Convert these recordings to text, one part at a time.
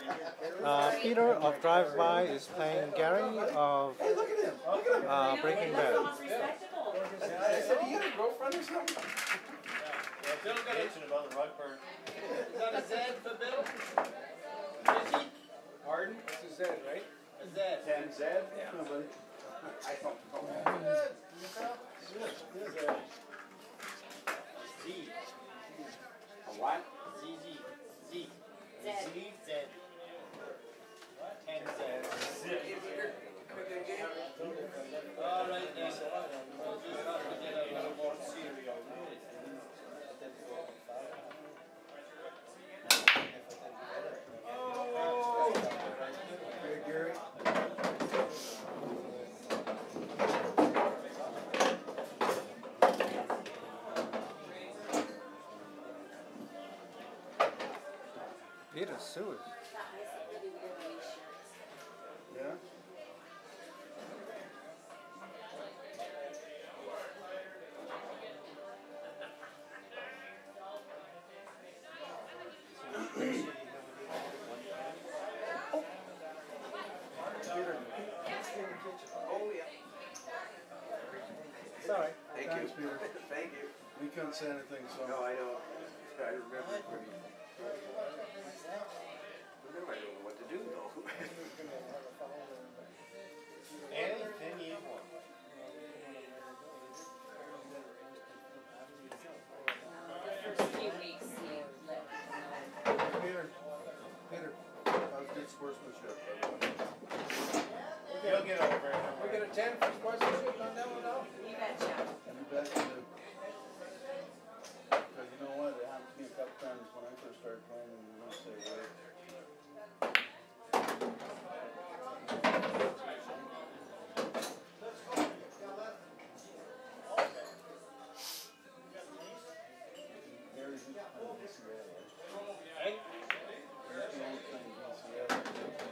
Peter of Drive By is playing Gary of Breaking Bad. I said, you got a girlfriend or something? Yeah, Bill got itching about the rug burn. Is that a Z for Bill? Is he? Pardon? It's a Z, right? A Z. 10 Z? Yeah. No, buddy. I don't know. Z. A what? Z. Z. Z. Z. 10 Z. All right then. We'll just have to get a little more cereal. Hey, Gary. Peter Seward. Yeah? Oh, yeah. Sorry. Thank Thanks, you. Peter. Thank you. We couldn't say anything, so. No, I don't. I remember pretty. Remember, I don't know what to do, though. Anything you want. First few weeks you let Peter, that was good sportsmanship. You'll get over it. We get a 10 for sponsorship on that one now? you betcha. You bet you do. Because you know what, it happened to me a couple times when I first started playing and you wouldn't say a word. Gary's used to play DCL, right? Hey? He's the only thing DCL.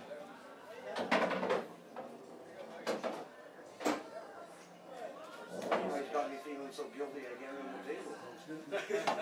Always got me feeling so guilty again on the table.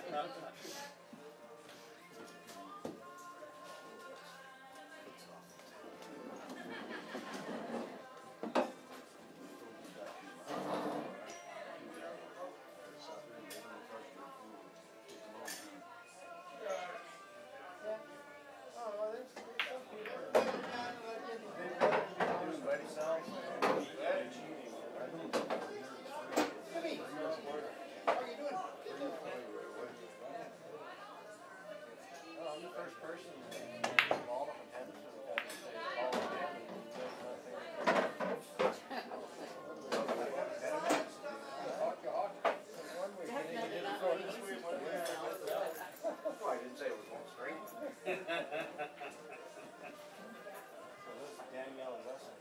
I'm the first person in all of Henderson who had to say all of them and he does nothing. Oh, I didn't say it was going straight. So this is Danielle Wesson.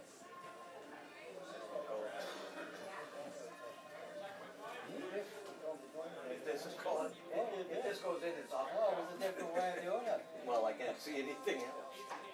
If this is called, if this goes in, it's off. Oh, it was a different way of doing it. Well, I can't see anything else.